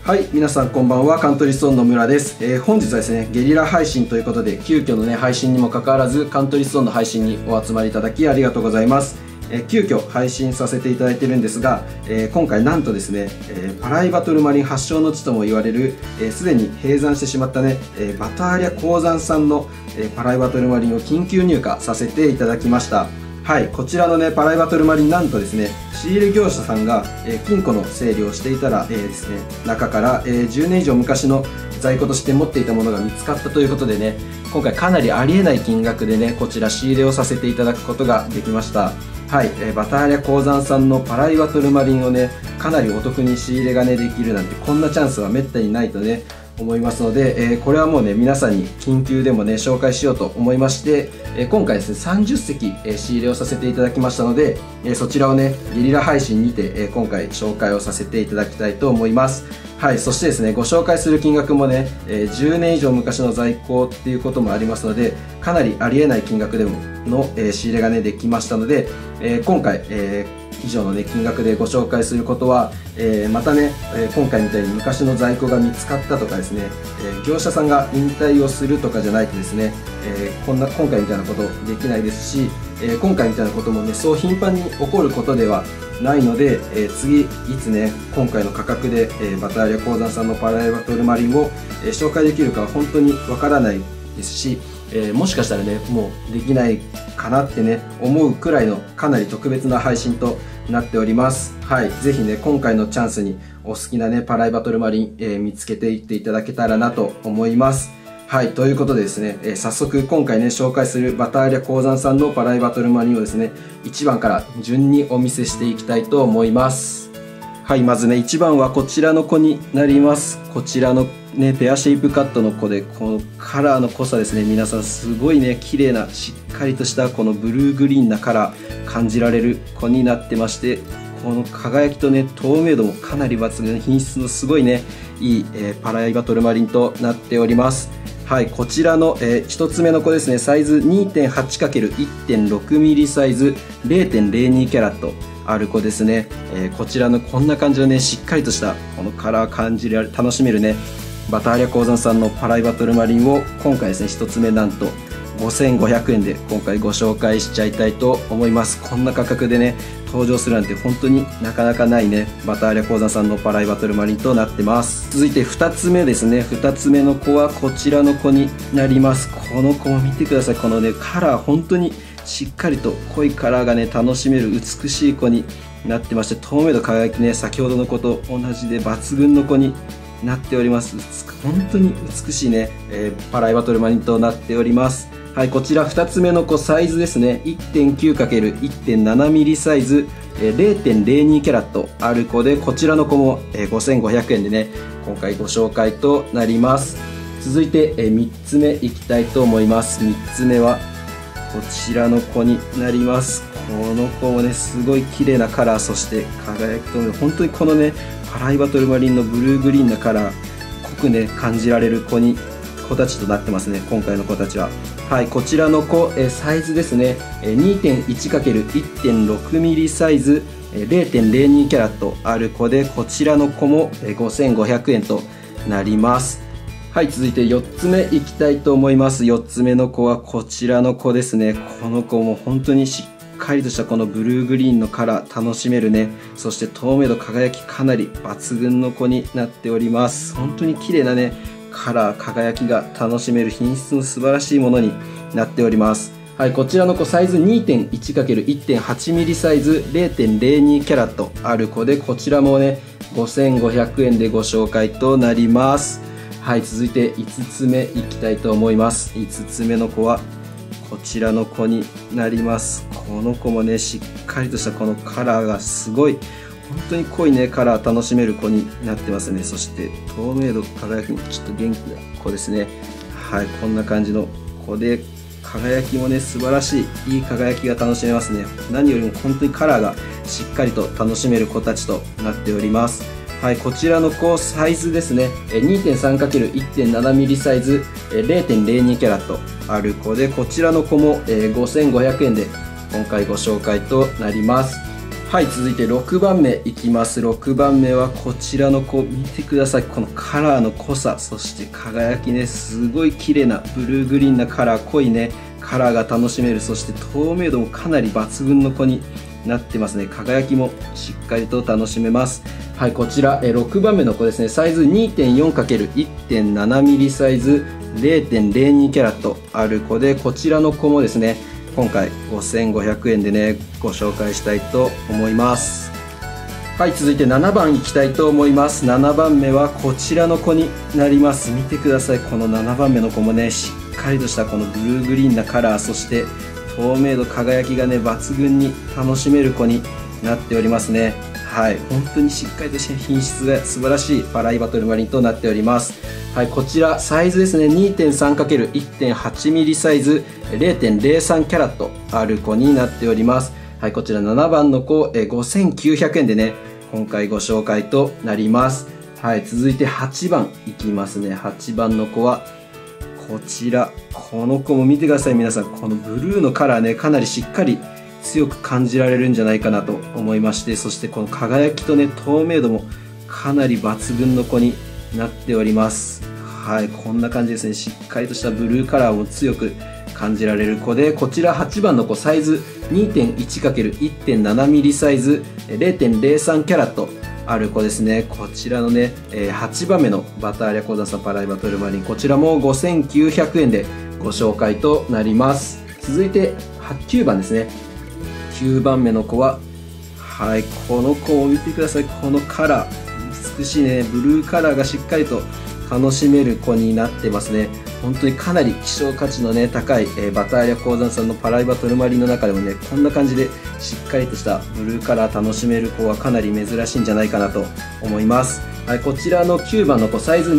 はい、皆さんこんばんは。カントリーストーンの村です。本日はですね、ゲリラ配信ということで、急遽のね、配信にもかかわらず、カントリーストーンの配信にお集まりいただきありがとうございます。急遽配信させていただいてるんですが、今回なんとですね、パライバトルマリン発祥の地とも言われる、すでに閉山してしまったね、バターリャ鉱山産の、パライバトルマリンを緊急入荷させていただきました。はい、こちらのね、パライバトルマリン、なんとですね、仕入れ業者さんが、金庫の整理をしていたら、ですね、中から、10年以上昔の在庫として持っていたものが見つかったということでね、今回かなりありえない金額でね、こちら仕入れをさせていただくことができました。はい、バターリャ鉱山産のパライバトルマリンをね、かなりお得に仕入れがね、できるなんて、こんなチャンスはめったにないとね、思いますので、これはもうね、皆さんに緊急でもね、紹介しようと思いまして、今回ですね、30席、仕入れをさせていただきましたので、そちらをね、ゲリラ配信にて、今回紹介をさせていただきたいと思います。はい、そしてですね、ご紹介する金額もね、10年以上昔の在庫っていうこともありますので、かなりありえない金額でもの、仕入れがね、できましたので、今回、以上のね、金額でご紹介することは、またね、今回みたいに昔の在庫が見つかったとかですね、業者さんが引退をするとかじゃないとですね、今回みたいなことできないですし、今回みたいなこともね、そう頻繁に起こることではないので、次いつね、今回の価格で、バターリャ鉱山産のパライバトルマリンを、紹介できるかは本当にわからないですし、もしかしたらね、もうできないかなってね、思うくらいのかなり特別な配信となっております。はい。ぜひね、今回のチャンスにお好きなね、パライバトルマリン、見つけていっていただけたらなと思います。はい。ということでですね、早速今回ね、紹介するバターリャ鉱山産のパライバトルマリンをですね、1番から順にお見せしていきたいと思います。はい。まずね、1番はこちらの子になります。こちらのね、ペアシェイプカットの子で、このカラーの濃さですね、皆さんすごいね、綺麗な、しっかりとしたこのブルーグリーンなカラー感じられる子になってまして、この輝きとね、透明度もかなり抜群、品質のすごいね、いい、パライバトルマリンとなっております。はい、こちらの、1つ目の子ですね、サイズ 2.8×1.6mm サイズ 0.02 キャラットある子ですね。こちらのこんな感じのね、しっかりとしたこのカラー楽しめるね、バターリャ鉱山産のパライバトルマリンを今回ですね、1つ目なんと5500円で今回ご紹介しちゃいたいと思います。こんな価格でね、登場するなんて本当になかなかないね、バターリャ鉱山産のパライバトルマリンとなってます。続いて2つ目ですね。2つ目の子はこちらの子になります。この子も見てください。このね、カラー本当にしっかりと濃いカラーがね、楽しめる美しい子になってまして、透明度輝きね、先ほどの子と同じで抜群の子になっております。本当に美しいね、パライバトルマリンとなっております。はい、こちら2つ目の子サイズですね。1.9×1.7mm サイズ 0.02 キャラットある子で、こちらの子も5500円でね、今回ご紹介となります。続いて3つ目いきたいと思います。3つ目はこちらの子になります。この子もね、すごい綺麗なカラー、そして輝きとね、本当にこのね、パライバトルマリンのブルーグリーンなカラー、濃くね、感じられる子たちとなってますね、今回の子たちは。はい、こちらの子、サイズですね、2.1×1.6mm サイズ 0.02 キャラットある子で、こちらの子も5500円となります。はい、続いて4つ目いきたいと思います。4つ目の子はこちらの子ですね。この子も本当にしっかりとしたこのブルーグリーンのカラー楽しめるね、そして透明度輝きかなり抜群の子になっております。本当に綺麗なね、カラー輝きが楽しめる品質の素晴らしいものになっております。はい、こちらの子サイズ 2.1×1.8mm サイズ 0.02 キャラットある子で、こちらもね、5500円でご紹介となります。はい、続いて5つ目いきたいと思います。5つ目の子はこちらの子になります。この子もね、しっかりとしたこのカラーがすごい、本当に濃いね、カラー楽しめる子になってますね。そして透明度輝きもちょっと元気な子ですね。はい、こんな感じの子で、輝きもね、素晴らしい、いい輝きが楽しめますね。何よりも本当にカラーがしっかりと楽しめる子たちとなっております。はい、こちらの子サイズですね、2.3×1.7mm サイズ 0.02 キャラットある子で、こちらの子も5500円で今回ご紹介となります。 はい、続いて6番目いきます。6番目はこちらの子、見てください。このカラーの濃さ、そして輝きね、すごい綺麗なブルーグリーンなカラー、濃いねカラーが楽しめる。そして透明度もかなり抜群の子になってますね。輝きもしっかりと楽しめます。はい、こちら6番目の子ですね。サイズ 2.4×1.7 ミリサイズ 0.02 キャラットある子で、こちらの子もですね、今回5500円でねご紹介したいと思います。はい、続いて7番いきたいと思います。7番目はこちらの子になります。見てください。この7番目の子もね、しっかりとしたこのブルーグリーンなカラー、そして透明度輝きがね抜群に楽しめる子になっておりますね。はい、本当にしっかりとした品質が素晴らしいパライバトルマリンとなっております。はい、こちらサイズですね、 2.3×1.8 ミリサイズ 0.03 キャラットある子になっております。はい、こちら7番の子5900円でね今回ご紹介となります。はい、続いて8番いきますね。8番の子はこちら、この子も見てください。皆さん、このブルーのカラーね、かなりしっかり強く感じられるんじゃないかなと思いまして、そしてこの輝きとね透明度もかなり抜群の子になっております。はい、こんな感じですね。しっかりとしたブルーカラーも強く感じられる子で、こちら8番の子サイズ 2.1×1.7 ミリサイズ 0.03 キャラットある子ですね。こちらのね、8番目のバターリャ鉱山さんパライバトルマリン、こちらも5900円でご紹介となります。続いて9番ですね。9番目の子は、はい、この子を見てください。このカラー、美しいねブルーカラーがしっかりと楽しめる子になってますね。本当にかなり希少価値のね高い、バターリャ鉱山さんのパライバトルマリンの中でもね、こんな感じでしっかりとしたブルーカラー楽しめる子はかなり珍しいんじゃないかなと思います。はい、こちらの9番の子サイズ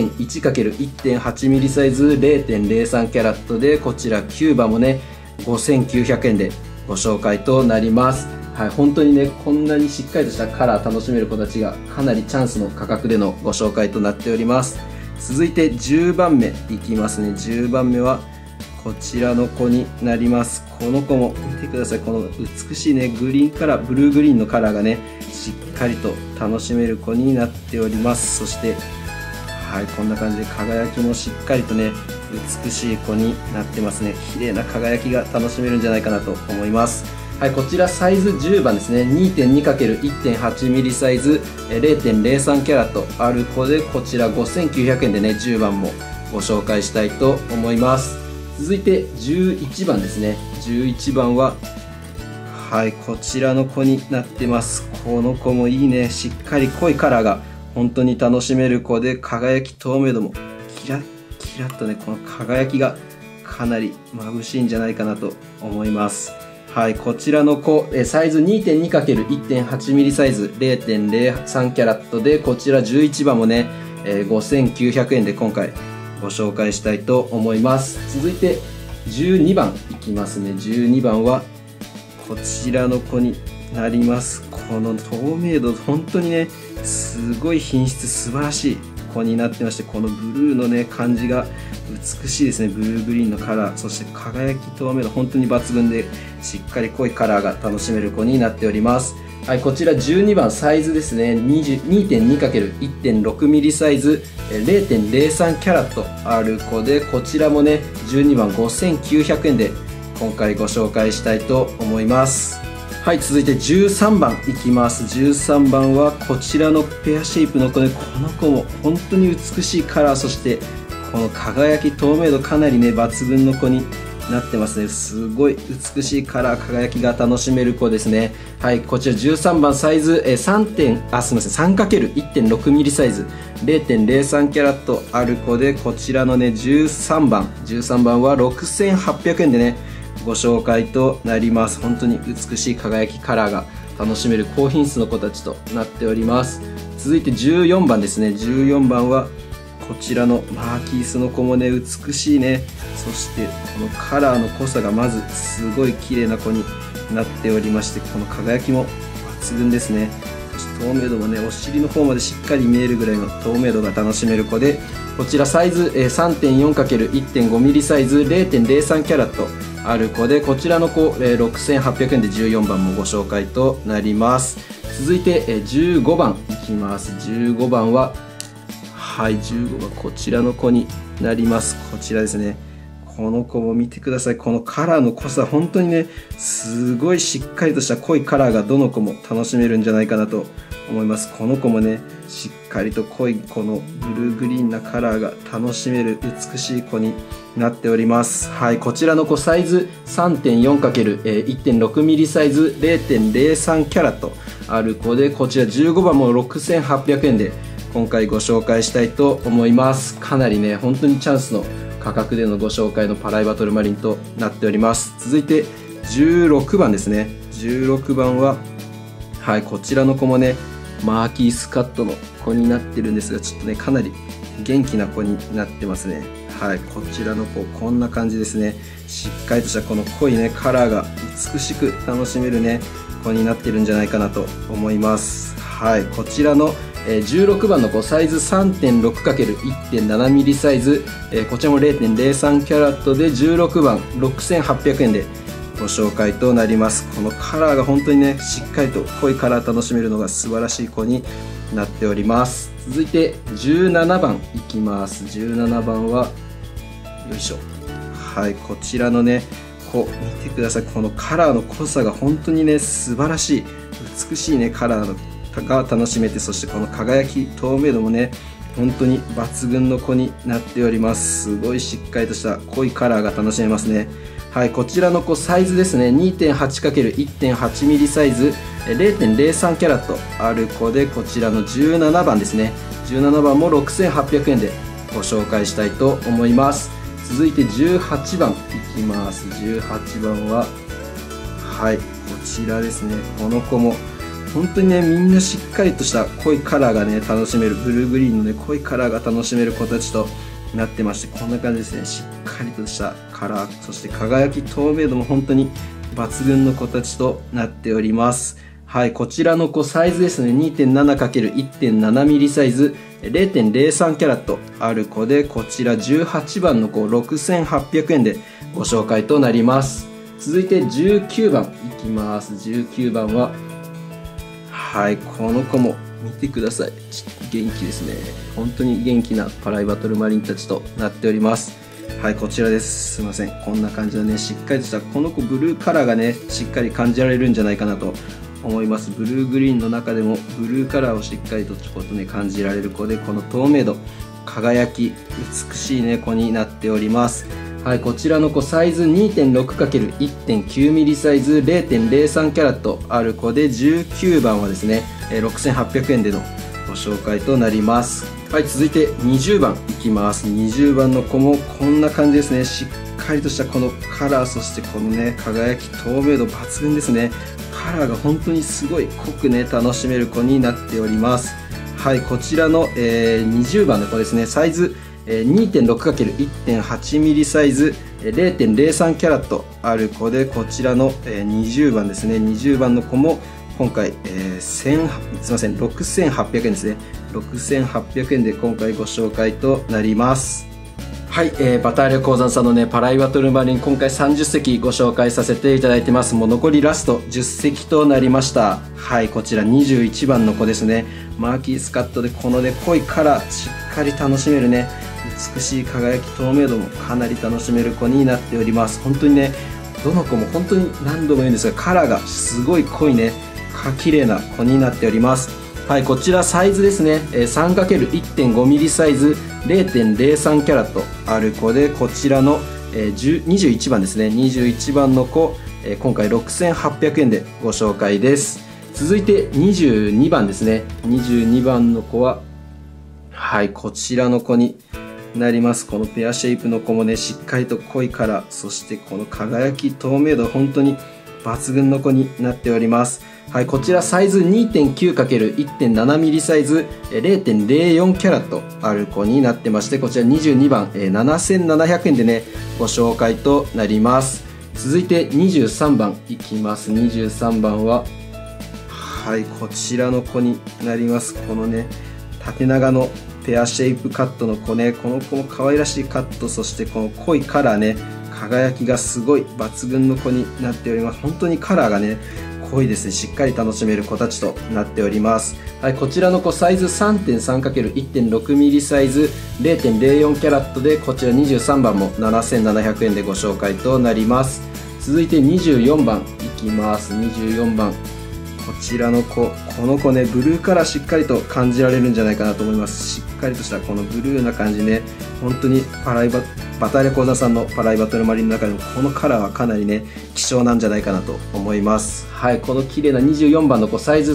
2.1×1.8 ミリサイズ 0.03 キャラットで、こちら9番もね5900円でご紹介となります。はい、本当にねこんなにしっかりとしたカラー楽しめる子たちがかなりチャンスの価格でのご紹介となっております。続いて10番目いきますね。10番目はこちらの子になります。この子も見てください。この美しいねグリーンカラー、ブルーグリーンのカラーがねしっかりと楽しめる子になっております。そしてはい、こんな感じで輝きもしっかりとね美しい子になってますね。綺麗な輝きが楽しめるんじゃないかなと思います。はい、こちらサイズ10番ですね。 2.2×1.8 ミリサイズ 0.03 キャラットある子で、こちら5900円でね10番もご紹介したいと思います。続いて11番ですね。11番ははい、こちらの子になってます。この子もいいね、しっかり濃いカラーが本当に楽しめる子で、輝き透明度もキラッキラッとね、この輝きがかなり眩しいんじゃないかなと思います。はい、こちらの子サイズ 2.2×1.8 ミリサイズ 0.03 キャラットで、こちら11番もね5900円で今回ご紹介したいと思います。続いて12番いきますね。12番はこちらの子になります。この透明度本当にねすごい品質素晴らしい子になってまして、このブルーのね感じが美しいですね。ブルーグリーンのカラー、そして輝き透明度本当に抜群で、しっかり濃いカラーが楽しめる子になっております。はい、こちら12番サイズですね。 2.2×1.6 ミリサイズ 0.03 キャラットある子で、こちらもね12番5900円で今回ご紹介したいと思います。はい、続いて13番いきます。13番はこちらのペアシェイプの子で、この子も本当に美しいカラー、そしてこの輝き透明度かなりね抜群の子になってますね。すごい美しいカラー、輝きが楽しめる子ですね。はい、こちら13番サイズ3×1.6 ミリサイズ 0.03 キャラットある子で、こちらのね13番は6800円でねご紹介となります。本当に美しい輝きカラーが楽しめる高品質の子たちとなっております。続いて14番ですね。14番はこちらのマーキースの子もね美しいね、そしてこのカラーの濃さがまずすごい綺麗な子になっておりまして、この輝きも抜群ですね。そして透明度もねお尻の方までしっかり見えるぐらいの透明度が楽しめる子で、こちらサイズ 3.4×1.5 ミリサイズ 0.03 キャラットある子で、こちらの子、6800円で14番もご紹介となります。続いて、15番いきます。15番は、はい、15番、こちらの子になります。こちらですね。この子も見てください。このカラーの濃さ、本当にね、すごいしっかりとした濃いカラーがどの子も楽しめるんじゃないかなと思います。この子もね、しっかりと濃いこのブルーグリーンなカラーが楽しめる美しい子になっております。はい、こちらの子サイズ 3.4×1.6 ミリサイズ 0.03 キャラットある子で、こちら15番も6800円で今回ご紹介したいと思います。かなりね、本当にチャンスの価格でのご紹介のパライバトルマリンとなっております。続いて16番ですね。16番は、はい、こちらの子もね、マーキースカットの子になってるんですが、ちょっとね、かなり元気な子になってますね。はい、こちらの子、こんな感じですね。しっかりとしたこの濃いね、カラーが美しく楽しめるね、子になってるんじゃないかなと思います。はい、こちらの16番の子サイズ 3.6×1.7 ミリサイズ、こちらも 0.03 キャラットで16番6800円でご紹介となります。このカラーが本当にね、しっかりと濃いカラー楽しめるのが素晴らしい子になっております。続いて17番いきます。17番は、よいしょ。はい、こちらのね、見てください。このカラーの濃さが本当にね、素晴らしい、美しいね、カラーが楽しめて、そしてこの輝き、透明度もね、本当に抜群の子になっております。すごいしっかりとした濃いカラーが楽しめますね。はい、こちらの子サイズですね、2.8×1.8 ミリサイズ 0.03 キャラットある子で、こちらの17番ですね。17番も6800円でご紹介したいと思います。続いて18番いきます。18番は、はい、こちらですね。この子も本当にね、みんなしっかりとした濃いカラーがね、楽しめる、ブルーグリーンのね、濃いカラーが楽しめる子たちとなってまして、こんな感じですね。しっかりとしたカラー、そして輝き、透明度も本当に抜群の子たちとなっております。はい、こちらの子サイズですね、2.7×1.7 ミリサイズ 0.03 キャラットある子で、こちら18番の子6800円でご紹介となります。続いて19番いきます。19番は、はい、この子も見てください。元気ですね。本当に元気なパライバトルマリンたちとなっております。はい、こちらです。すいません。こんな感じのね、しっかりとしたこの子ブルーカラーがね、しっかり感じられるんじゃないかなと思います。ブルーグリーンの中でもブルーカラーをしっかりとちょっとね、感じられる子で、この透明度、輝き、美しいね、子になっております。はい、こちらの子サイズ 2.6×1.9 ミリサイズ 0.03 キャラットある子で、19番はですね、6800円でのご紹介となります。はい、続いて20番いきます。20番の子もこんな感じですね。しっかりとしたこのカラー、そしてこのね、輝き、透明度抜群ですね。カラーが本当にすごい濃くね、楽しめる子になっております。はい、こちらの、20番の子ですね。サイズ2.6×1.8 ミリサイズ 0.03 キャラットある子で、こちらの20番ですね。20番の子も今回すいません、6800円ですね。6800円で今回ご紹介となります。はい、バターリャ鉱山さんのね、パライバトルマリン、今回30席ご紹介させていただいてます。もう残りラスト10席となりました。はい、こちら21番の子ですね。マーキースカットでこのね、濃いカラー、しっかり楽しめるね、美しい輝き、透明度もかなり楽しめる子になっております。本当にね、どの子も本当に何度も言うんですが、カラーがすごい濃いね、綺麗な子になっております。はい、こちらサイズですね、3×1.5 ミリサイズ 0.03 キャラットある子で、こちらの21番ですね。21番の子、今回6800円でご紹介です。続いて22番ですね。22番の子は、はい、こちらの子になります。このペアシェイプの子もね、しっかりと濃いカラー、そしてこの輝き、透明度、本当に抜群の子になっております。はい、こちらサイズ 2.9×1.7 ミリサイズ 0.04 キャラットある子になってまして、こちら22番7700円でね、ご紹介となります。続いて23番いきます。23番は、はい、こちらの子になります。このね、縦長のペアシェイプカットの子ね、この子も可愛らしいカット、そしてこの濃いカラーね、 輝きがすごい抜群の子になっております。本当にカラーがね濃いですね。しっかり楽しめる子たちとなっております。はい、こちらの子サイズ 3.3×1.6mm サイズ 0.04 キャラットで、こちら23番も7700円でご紹介となります。続いて24番いきます。24番、こちらの子、この子ねブルーカラーしっかりと感じられるんじゃないかなと思います。しっかりとしたこのブルーな感じね、本当にバターレ講座さんのパライバトルマリンの中でもこのカラーはかなりね希少なんじゃないかなと思います。はい、この綺麗な24番の子サイズ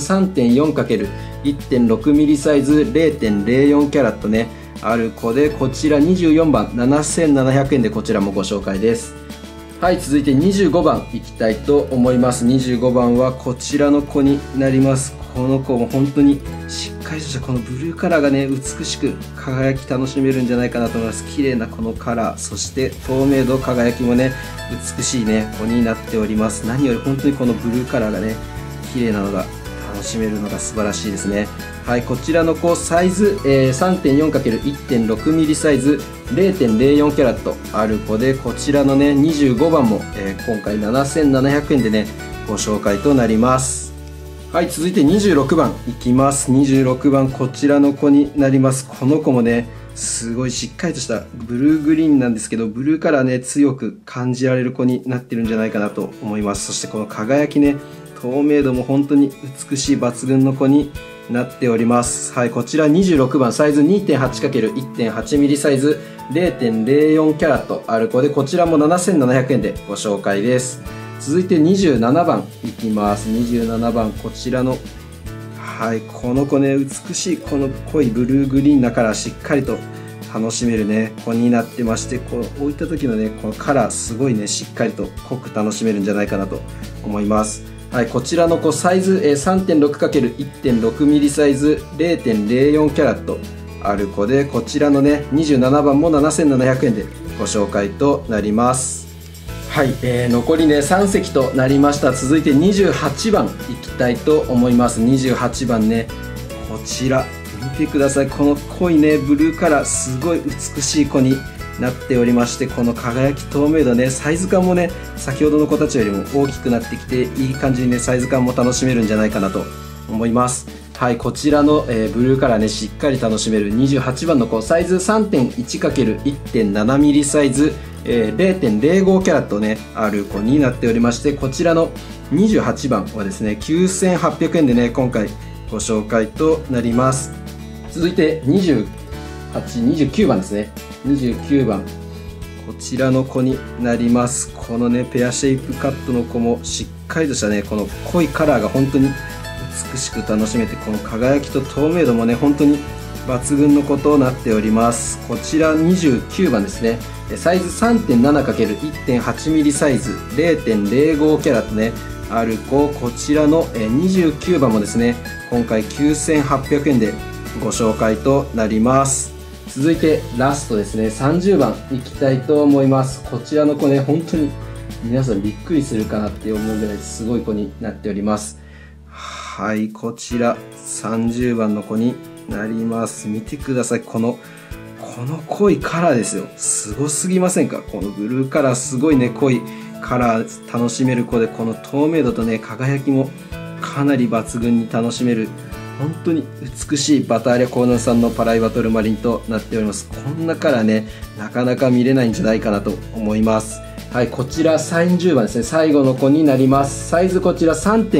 3.4×1.6mm サイズ 0.04 キャラットねある子で、こちら24番7700円でこちらもご紹介です。はい、続いて25番いきたいと思います。25番はこちらの子になります。この子も本当にしっかりとしたこのブルーカラーがね美しく輝き楽しめるんじゃないかなと思います。綺麗なこのカラー、そして透明度輝きもね美しいね子になっております。何より本当にこのブルーカラーがね綺麗なのが楽しめるのが素晴らしいですね。はい、こちらの子サイズ、3.4×1.6mm サイズ 0.04 キャラットある子で、こちらのね25番も、今回7700円でねご紹介となります。はい、続いて26番いきます。26番こちらの子になります。この子もねすごいしっかりとしたブルーグリーンなんですけど、ブルーカラーね強く感じられる子になってるんじゃないかなと思います。そしてこの輝きね、透明度も本当に美しい抜群の子になっております。はい、こちら26番サイズ 2.8×1.8mm サイズ 0.04 キャラットある子で、こちらも7700円でご紹介です。続いて27番いきます。27番こちらの、はい、この子ね美しいこの濃いブルーグリーンだからしっかりと楽しめるね子になってまして、こう置いた時のねこのカラーすごいねしっかりと濃く楽しめるんじゃないかなと思います。はい、こちらの子サイズ 3.6×1.6mm サイズ 0.04 キャラットある子で、こちらのね27番も7700円でご紹介となります。はい、残りね3席となりました。続いて28番いきたいと思います。28番ね、こちら見てください。この濃いねブルーカラーすごい美しい子になっておりまして、この輝き透明度ねサイズ感もね先ほどの子たちよりも大きくなってきて、いい感じにねサイズ感も楽しめるんじゃないかなと思います。はい、こちらの、ブルーカラーねしっかり楽しめる28番の子サイズ 3.1×1.7mm サイズ、0.05 キャラットねある子になっておりまして、こちらの28番はですね9800円でね今回ご紹介となります。続いて29番ですね。29番こちらの子になります。このねペアシェイプカットの子もしっかりとしたねこの濃いカラーが本当に美しく楽しめて、この輝きと透明度もね本当に抜群の子となっております。こちら29番ですね。サイズ 3.7×1.8mm サイズ 0.05 キャラットねある子、こちらの29番もですね今回9800円でご紹介となります。続いてラストですね、30番いきたいと思います。こちらの子ね本当に皆さんびっくりするかなって思うぐらいすごい子になっております。はい、こちら30番の子になります。見てください、この濃いカラーですよ。すごすぎませんか。このブルーカラーすごいね濃いカラー楽しめる子で、この透明度とね輝きもかなり抜群に楽しめる本当に美しいバターレコーナーさんのパライバトルマリンとなっております。こんなカラーねなかなか見れないんじゃないかなと思います。はい、こちら30番ですね、最後の子になります。サイズこちら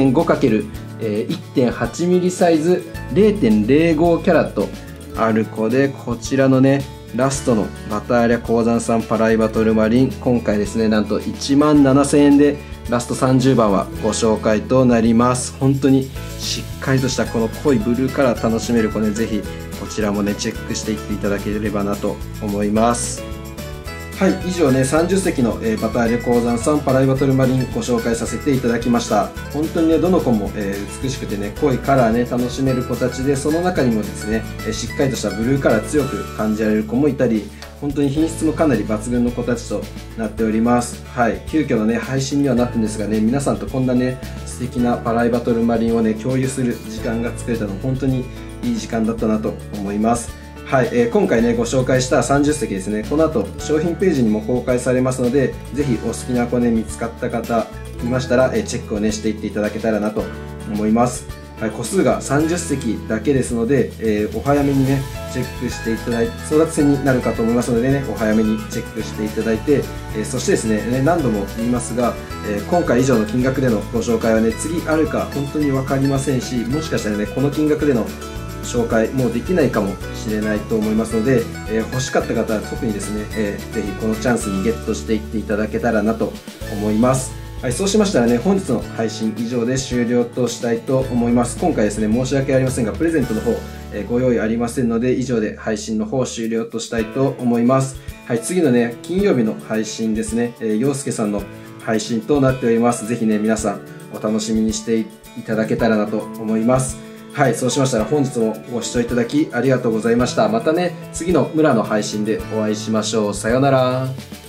3.5×1.8mm サイズ 0.05 キャラットある子で、こちらのねラストのバターリャ鉱山産パライバトルマリン、今回ですねなんと17000円でラスト30番はご紹介となります。本当にしっかりとしたこの濃いブルーカラー楽しめる子ね、ぜひこちらもねチェックしていっていただければなと思います。はい、以上ね30席の、バターレ鉱山産パライバトルマリンご紹介させていただきました。本当にねどの子も、美しくてね濃いカラーね楽しめる子たちで、その中にもですね、しっかりとしたブルーカラー強く感じられる子もいたり、本当に品質もかなり抜群の子たちとなっております。はい、急遽のね配信にはなってるんですがね、皆さんとこんなね素敵なパライバトルマリンをね共有する時間が作れたの本当にいい時間だったなと思います。 はい、今回ねご紹介した30席ですね、この後商品ページにも公開されますので、ぜひお好きな子ね見つかった方いましたら、チェックをねしていっていただけたらなと思います。はい、個数が30席だけですので、お早めにねチェックしていただいて、争奪戦になるかと思いますのでね、お早めにチェックしていただいて、そしてですね、何度も言いますが、今回以上の金額でのご紹介はね、次あるか本当に分かりませんし、もしかしたらねこの金額での紹介もうできないかもしれないと思いますので、欲しかった方は特にですね、ぜひこのチャンスにゲットしていっていただけたらなと思います。はい、そうしましたらね、本日の配信以上で終了としたいと思います。今回ですね、申し訳ありませんが、プレゼントの方、ご用意ありませんので、以上で配信の方終了としたいと思います。はい、次のね、金曜日の配信ですね、陽介さんの配信となっております。ぜひね、皆さんお楽しみにしていただけたらなと思います。はい、そうしましたら本日もご視聴いただきありがとうございました。またね、次の村の配信でお会いしましょう。さようなら。